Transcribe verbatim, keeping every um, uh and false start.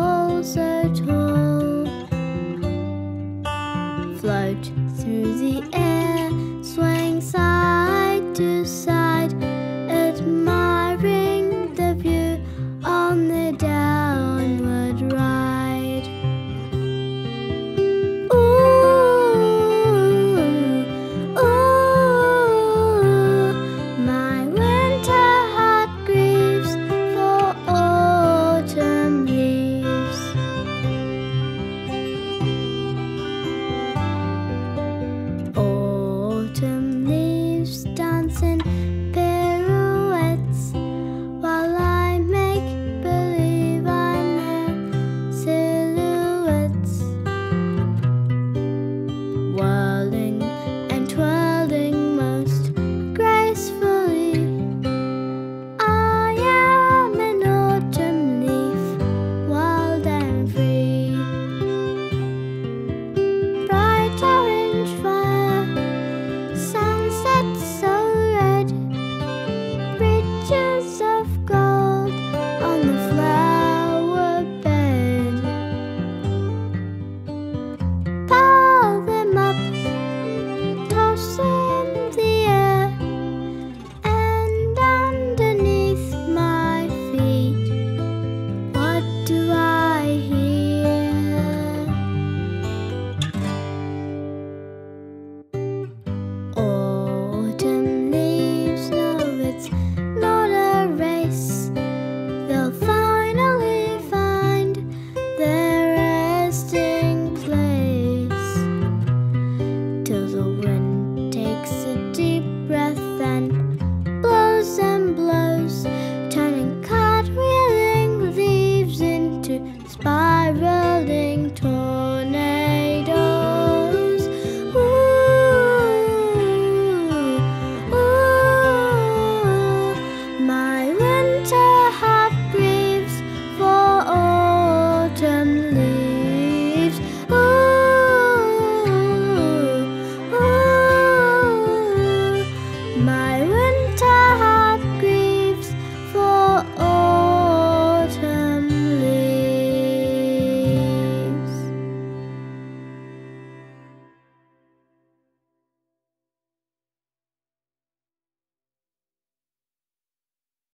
fall so tall. Float through the air, swaying side to side, admiring the view on the downward ride. Ooh, ooh, my winter heart grieves for autumn leaves. Autumn leaves dance in pirouettes while I make believe I'm their silhouettes, whirling and twirling most gracefully. I am an autumn leaf, wild and free. Bright orange fire, sunset so red, bridges of gold on the flower bed. Pile them up, toss in the air, and underneath my feet, what do I hear? Autumn leaves know it's not a race. They'll finally find their resting place, till the wind takes a deep breath and blows and blows, turning cartwheeling leaves into spiraling tornadoes.